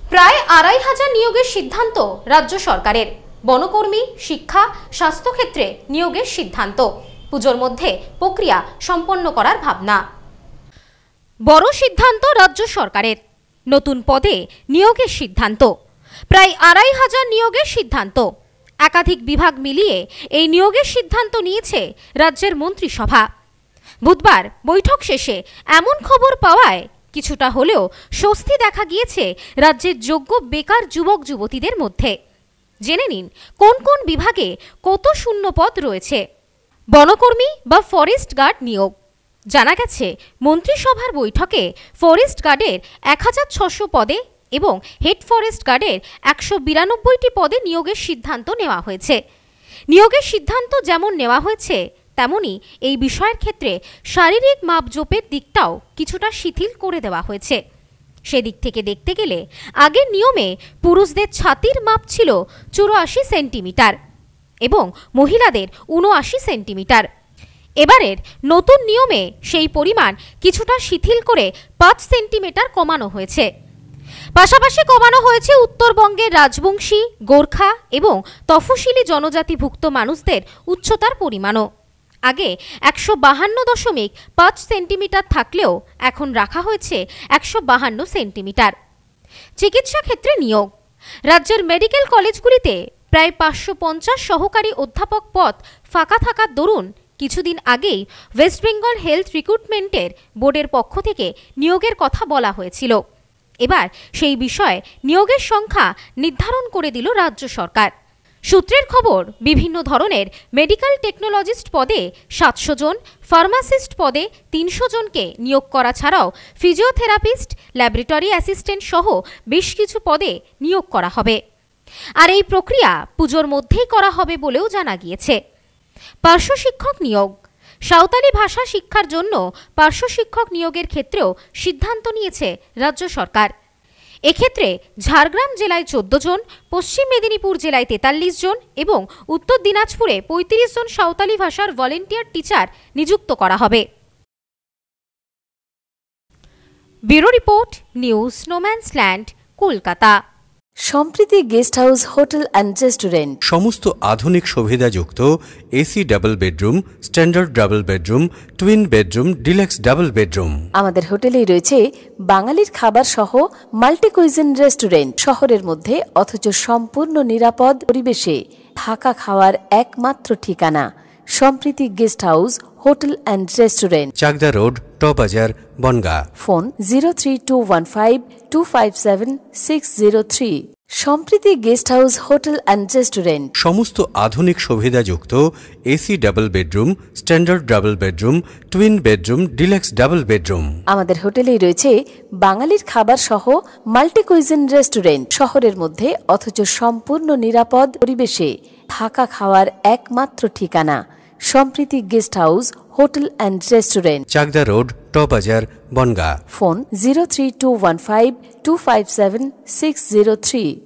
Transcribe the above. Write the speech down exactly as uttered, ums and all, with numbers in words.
প্রায় আড়াই হাজার নিয়োগের সিদ্ধান্ত রাজ্য সরকারের। বনকর্মী, শিক্ষা, স্বাস্থ্যক্ষেত্রে নিয়োগের সিদ্ধান্ত। পুজোর মধ্যে প্রক্রিয়া সম্পন্ন করার ভাবনা। বড় সিদ্ধান্ত রাজ্য সরকারের। নতুন পদে নিয়োগের সিদ্ধান্ত। প্রায় আড়াই হাজার নিয়োগের সিদ্ধান্ত। একাধিক বিভাগ মিলিয়ে এই নিয়োগের সিদ্ধান্ত নিয়েছে রাজ্যের মন্ত্রিসভা। বুধবার বৈঠক শেষে এমন খবর পাওয়ায় কিছুটা হলেও স্বস্তি দেখা গিয়েছে রাজ্যের যোগ্য বেকার যুবক যুবতীদের মধ্যে। জেনে নিন কোন কোন বিভাগে কত শূন্য পদ রয়েছে। বনকর্মী বা ফরেস্ট গার্ড নিয়োগ। জানা গেছে মন্ত্রিসভার বৈঠকে ফরেস্ট গার্ডের এক হাজার ছশো পদে এবং হেড ফরেস্ট গার্ডের একশো বিরানব্বইটি পদে নিয়োগের সিদ্ধান্ত নেওয়া হয়েছে। নিয়োগের সিদ্ধান্ত যেমন নেওয়া হয়েছে তেমনি এই বিষয়ের ক্ষেত্রে শারীরিক মাপজোপের দিকটাও কিছুটা শিথিল করে দেওয়া হয়েছে। সেদিক থেকে দেখতে গেলে আগের নিয়মে পুরুষদের ছাতির মাপ ছিল চুরাশি সেন্টিমিটার এবং মহিলাদের উনআশি সেন্টিমিটার। এবারের নতুন নিয়মে সেই পরিমাণ কিছুটা শিথিল করে পাঁচ সেন্টিমিটার কমানো হয়েছে। পাশাপাশি কমানো হয়েছে উত্তরবঙ্গের রাজবংশী, গোর্খা এবং তফসিলি জনজাতিভুক্ত মানুষদের উচ্চতার পরিমাণও। আগে একশো বাহান্ন দশমিক পাঁচ সেন্টিমিটার থাকলেও এখন রাখা হয়েছে একশো বাহান্ন সেন্টিমিটার। চিকিৎসা ক্ষেত্রে নিয়োগ। রাজ্যের মেডিকেল কলেজগুলিতে প্রায় পাঁচশো পঞ্চাশ সহকারী অধ্যাপক পদ ফাঁকা থাকার দরুন কিছুদিন আগেই ওয়েস্ট বেঙ্গল হেলথ রিক্রুটমেন্টের বোর্ডের পক্ষ থেকে নিয়োগের কথা বলা হয়েছিল। এবার সেই বিষয়ে নিয়োগের সংখ্যা নির্ধারণ করে দিল রাজ্য সরকার। সূত্রের খবর, বিভিন্ন ধরনের মেডিকেল টেকনোলজিস্ট পদে সাতশো জন, ফার্মাসিস্ট পদে তিনশো জনকে নিয়োগ করা ছাড়াও ফিজিওথেরাপিস্ট, ল্যাবরেটরি অ্যাসিস্ট্যান্ট সহ বেশ কিছু পদে নিয়োগ করা হবে। আর এই প্রক্রিয়া পুজোর মধ্যেই করা হবে বলেও জানা গিয়েছে। পার্শ্ব শিক্ষক নিয়োগ। সাঁওতালি ভাষা শিক্ষার জন্য পার্শ্ব শিক্ষক নিয়োগের ক্ষেত্রেও সিদ্ধান্ত নিয়েছে রাজ্য সরকার। এক্ষেত্রে ঝাড়গ্রাম জেলায় চোদ্দ জন, পশ্চিম মেদিনীপুর জেলায় তেতাল্লিশ জন এবং উত্তর দিনাজপুরে পঁয়ত্রিশ জন সাঁওতালি ভাষার ভলেন্টিয়ার টিচার নিযুক্ত করা হবে। Bureau report, news no man's land, Kolkata. Sampriti guest house hotel and restaurant. সমস্ত আধুনিক সুবিধাযুক্ত AC double bedroom, standard double bedroom, twin bedroom, deluxe double bedroom. আমাদের হোটেলেই রয়েছে বাঙালির খাবার সহ মাল্টি কুইজিন রেস্টুরেন্ট। শহরের মধ্যে অথচ সম্পূর্ণ নিরাপদ পরিবেশে থাকা খাওয়ার একমাত্র ঠিকানা Sampriti guest house hotel and restaurant, Chakdaha road, টবাজার, Bongaon. Phone zero three two one five two five seven six zero three. Sampriti guest house hotel and restaurant. সমস্ত আধুনিক সুবিধাযুক্ত AC double bedroom, standard double bedroom, twin bedroom, deluxe double bedroom. আমাদের হোটেলেই রয়েছে বাঙালির খাবার সহ মাল্টি কুইজিন রেস্টুরেন্ট। শহরের মধ্যে অথচ সম্পূর্ণ নিরাপদ পরিবেশে থাকা খাওয়ার একমাত্র ঠিকানা Sampriti guest house hotel and restaurant, Chakdaha road, টবাজার, Bongaon. Phone zero three two one five two five seven six zero three.